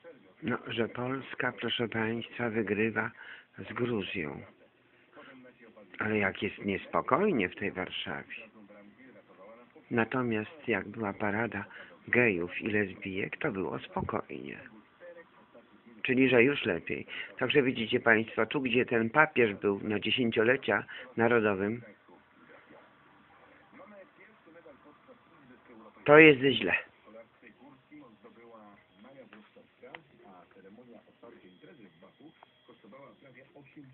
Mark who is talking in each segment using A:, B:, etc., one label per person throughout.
A: No, że Polska, proszę Państwa, wygrywa z Gruzją. Ale jak jest niespokojnie w tej Warszawie. Natomiast jak była parada gejów i lesbijek, to było spokojnie. Czyli, że już lepiej. Także widzicie Państwo, tu gdzie ten papież był na 10-lecia narodowym, to jest źle.
B: Ceremonia otwarcia imprezy w Baku kosztowała prawie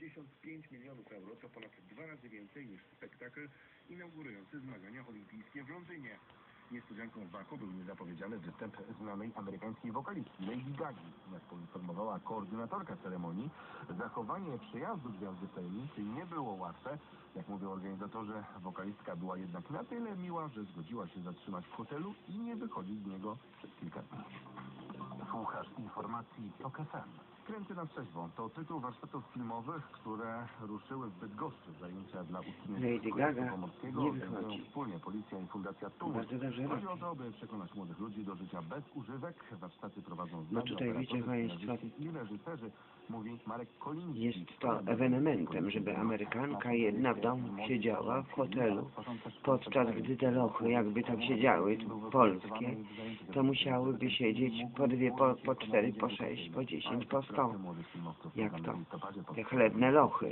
B: 85 milionów euro, to ponad 2 razy więcej niż spektakl inaugurujący zmagania olimpijskie w Londynie. Niespodzianką w Baku był niezapowiedziany występ znanej amerykańskiej wokalistki Lady Gagi. Jak poinformowała koordynatorka ceremonii, zachowanie przejazdu Gwiazdy w tajemnicy nie było łatwe. Jak mówią organizatorzy, wokalistka była jednak na tyle miła, że zgodziła się zatrzymać w hotelu i nie wychodzić z niego przez kilka dni. Słuchasz informacji TOK FM. Kręty na trzeźwo to tytuł warsztatów filmowych, które ruszyły w Bydgoszczy. Zajęcia dla uczniów
A: Lady Gaga
B: pomorskiego
A: nie wychodzi.
B: wspólnie Policja i Fundacja Tumor. Chodzi o to, by przekonać młodych ludzi do życia bez używek. Warsztaty prowadzą
A: No tutaj wiecie Państwo,
B: i reżyserzy, mówi Marek Koliński.
A: jest to ewenementem, żeby Amerykanka jedna w domu siedziała w hotelu, podczas gdy te lochy, jakby tak siedziały, polskie, to musiałyby siedzieć po 2, po 4, po 6, po 10, po 100. Jak to? Te chlebne lochy.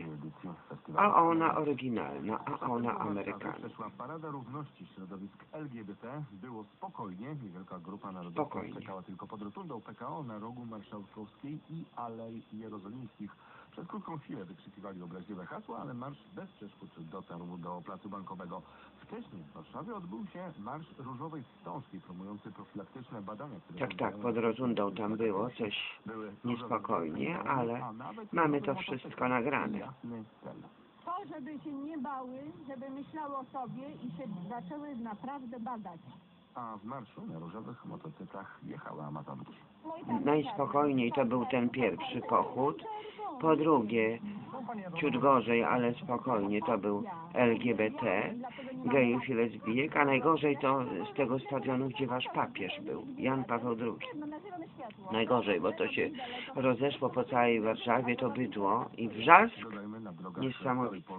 A: A ona oryginalna, a ona amerykanka.
B: Przeszła Parada Równości Środowisk LGBT. Było spokojnie. Niewielka grupa narodowa czekała tylko pod rotundą PKO na rogu Marszałkowskiej i Alei Jerozolimskich. Przez krótką chwilę wykrzykiwali obraźliwe hasła, ale marsz bez przeszkód dotarł do Placu Bankowego. Wcześniej w Warszawie odbył się Marsz Różowej Wstążki promujący profilaktyczne badania.
A: Tak, pod rotundą tam było coś niespokojnie, ale mamy to wszystko nagrane.
C: To, żeby się nie bały, żeby myślały o sobie i się zaczęły naprawdę badać.
B: A w marszu na różowych motocyklach jechały amazonki.
A: Najspokojniej to był ten pierwszy pochód. Po drugie, ciut gorzej, ale spokojnie, to był LGBT, gejów i lesbijek, a najgorzej to z tego stadionu, gdzie wasz papież był, Jan Paweł II. Najgorzej, bo to się rozeszło po całej Warszawie, to bydło i wrzask niesamowity.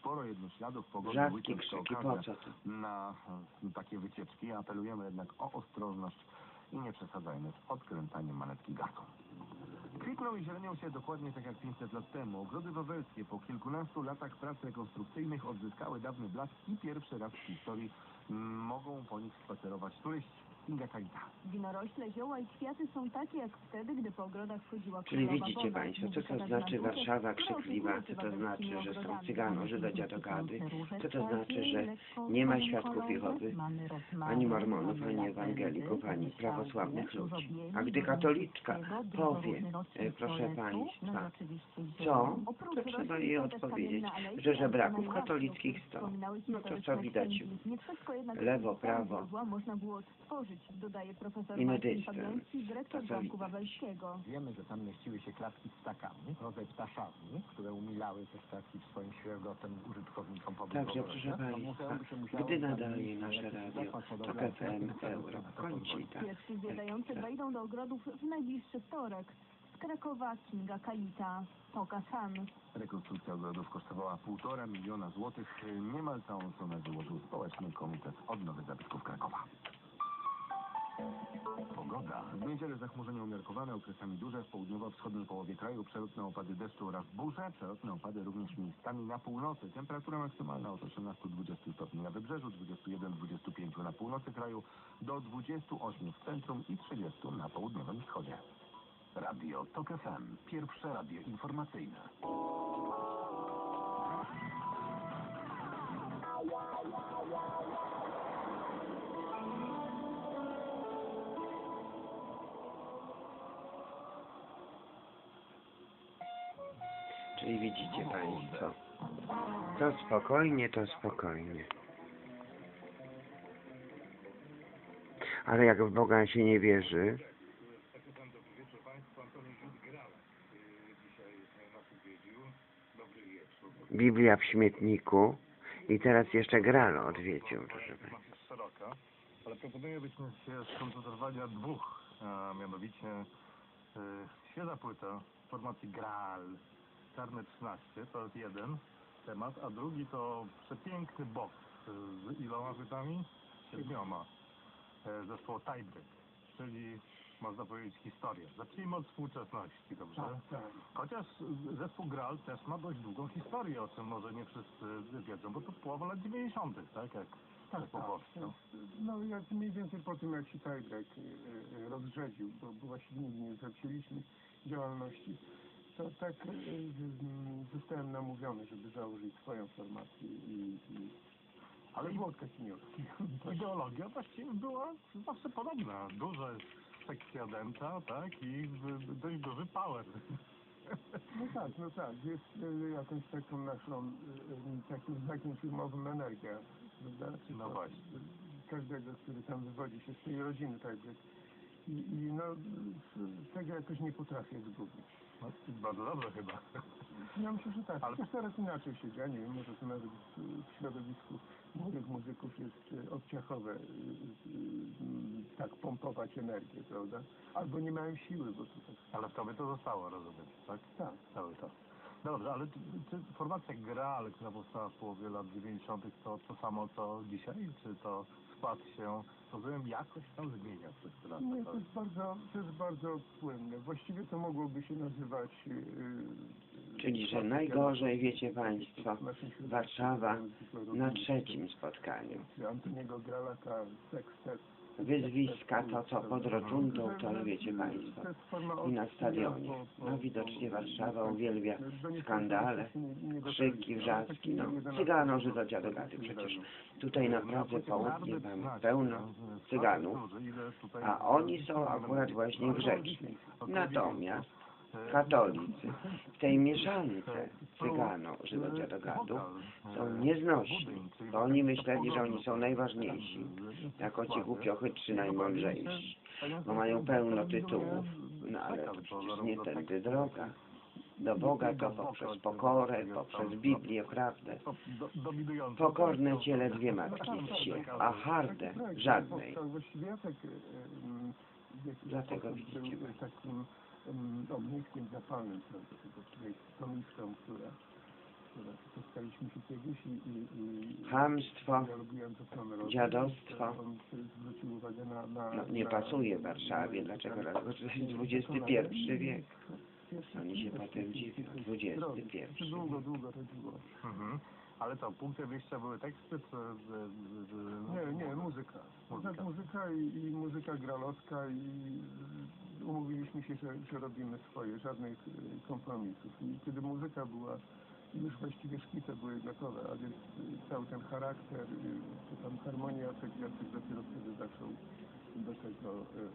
A: Wrzaski, krzyki, po co to?
B: Na takie wycieczki apelujemy jednak o ostrożność i nie przesadzajmy z odkręcaniem manetki gazu. Kwitną i zielenią się dokładnie tak jak 500 lat temu. Ogrody wawelskie po kilkunastu latach prac rekonstrukcyjnych odzyskały dawny blask i pierwszy raz w historii mogą po nich spacerować turyści. Inga Kalita.
C: Winorośle, zioła i kwiaty są takie jak wtedy, gdy po ogrodach chodziła
A: Czyli
C: królowa
A: widzicie
C: woda.
A: Państwo, co to znaczy Warszawa krzykliwa, co to znaczy, że są Cyganorzy do dziadogady, co to znaczy, że nie ma świadków Jehowy, ani mormonów, ani ewangelików, ani prawosławnych ludzi. A gdy katoliczka powie, proszę Państwa, co, to trzeba jej odpowiedzieć, że żebraków katolickich 100. No to co widać, lewo, prawo
C: dodaje profesor
A: i
C: Marcin
A: dystans.
C: Pawlowski, dyrektor Zamku Wawelskiego.
B: Wiemy, że tam mieściły się klatki z ptakami, rodzaj ptaszarni, które umilały te ptaki swoim świergotem użytkownikom pobliżu.
A: Także proszę Państwa, gdy nadaje nasze radio, TOK FM, Euro, Kończyta.
C: Pierwsi zwiedzający wejdą do ogrodów w najbliższy wtorek. Z Krakowa Kinga Kalita, TOK FM.
B: Rekonstrukcja ogrodów kosztowała 1,5 miliona złotych. Niemal całą sumę wyłożył Społeczny Komitet Odnowy Zabytków Krakowa. Pogoda. W niedzielę zachmurzenie umiarkowane, okresami duże w południowo-wschodniej połowie kraju, przelotne opady deszczu oraz burze, przelotne opady również miejscami na północy. Temperatura maksymalna od 18-20 stopni na wybrzeżu, 21-25 na północy kraju, do 28 w centrum i 30 na południowym wschodzie. Radio TOK FM. Pierwsze radio informacyjne.
A: Czyli widzicie Państwo, to spokojnie, to spokojnie. Ale jak w Boga się nie wierzy, Biblia w śmietniku i teraz jeszcze Graal odwiedził, proszę Państwa.
B: Szeroka, ale proponuję, byśmy się skoncentrowali na dwóch, a mianowicie
D: świeża płyta formacji Graal, Czarne 13, to jest jeden temat, a drugi to przepiękny box z iloma płytami? 7. Zespołu Tiebreak, czyli można powiedzieć historię. Zacznijmy od współczesności, dobrze?
E: Tak.
D: Chociaż zespół Graal też ma dość długą historię, o czym może nie wszyscy wiedzą, bo to połowa lat 90., tak? Jak zespół powstał.
E: No jak mniej więcej po tym, jak się Tiebreak rozrzedził, bo właściwie nigdy nie zaczęliśmy działalności, to tak zostałem namówiony, żeby założyć swoją formację ale Włodka Siniowski.
D: Ideologia właściwie była zawsze podobna. Duża sekcja dęta, tak? I dość duży power.
E: No tak, jest jakąś taką naszą, takim znakiem filmowym energia, prawda?
D: No właśnie.
E: Każdego, który tam wywodzi się z tej rodziny, tak jak i no, tego jakoś nie potrafię zgubić.
D: No, bardzo dobrze chyba.
E: Ja myślę, że tak.
D: Ale-
E: Chociaż teraz inaczej się dzieje, nie wiem, może to nawet w środowisku młodych muzyków jest obciachowe tak pompować energię, prawda? Albo nie mają siły, bo to tak...
D: Ale w tobie to zostało, rozumiem, tak?
E: Tak.
D: Cały czas. Dobrze, ale czy formacja Graal, która powstała w połowie lat 90., to samo co dzisiaj? Czy to skład się, rozumiem, jakoś tam zmienia przez te lata?
E: Nie, to jest bardzo płynne. Właściwie to mogłoby się nazywać...
A: Czyli, że najgorzej, wiecie Państwo, Warszawa na trzecim spotkaniu.
E: Antoniego Gralaka, Sextet.
A: Wyzwiska, to co pod rotundą, to wiecie Państwo. I na stadionie. No widocznie Warszawa uwielbia skandale, krzyki, wrzaski, no Cygano, Żydo, dziadogaty. Przecież tutaj na Pradze Południe mamy pełno Cyganów, a oni są akurat właśnie grzeczni. Natomiast katolicy w tej mieszance Cygano, Żydo, dziadogatów są nieznośni, bo oni myśleli, że oni są najważniejsi, jako ci głupiochytrzy najmądrzejsi, bo mają pełno tytułów, no ale to przecież nie tędy droga. Do Boga to poprzez pokorę, poprzez Biblię, prawdę. Pokorne ciele dwie matki wsie, a harde żadnej.
E: Właściwie ja tak...
A: Dlatego widzicie
E: takim ogniskiem zapalnym, prawda, tutaj z komiską, która spotkaliśmy się kiedyś i
A: Chamstwo,
E: ja lubiłem to samo
A: dziadostwo,
E: on zwrócił uwagę na
A: no nie pasuje Warszawie, dlaczego? Dlatego, że to jest XXI wiek. Oni się potem dziwią, XXI.
E: Długo to było.
D: Mhm. Ale to punkty wyjścia były teksty, czy...
E: Nie, muzyka. Muzyka i muzyka gralowska i umówiliśmy się, że robimy swoje, żadnych kompromisów. I kiedy muzyka była, już właściwie szkice były gotowe, a więc cały ten charakter, czy tam harmonia, Jacek dopiero wtedy zaczął do tego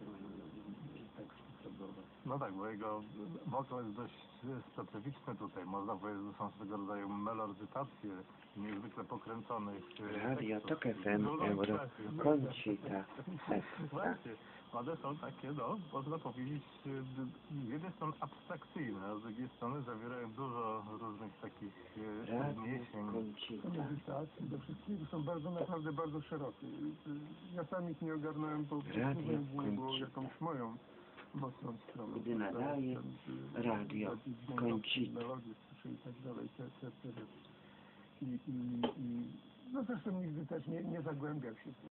E: tekstu próbować.
D: No tak, bo jego wokal jest dość specyficzny tutaj. Można powiedzieć, że są swego rodzaju melodytacje niezwykle pokręconych
A: Radio
D: tekstów.
A: Tok FM, Euro, Koncita, Sesta.
D: Właśnie, one są takie, no, można powiedzieć, z jednej strony abstrakcyjne, a z drugiej strony zawierają dużo różnych takich
A: Radio
D: odniesień.
A: Koncita.
E: Medytacji, do wszystkiego są naprawdę bardzo szerokie. Ja sam ich nie ogarnąłem, bo
A: Radio
E: nie było
A: Koncita.
E: jakąś moją mocną stroną.
A: Gdy nadaje Radio Koncita.
E: Melodie słyszę i tak dalej, te rzeczy. No zresztą nigdy też nie zagłębiał się w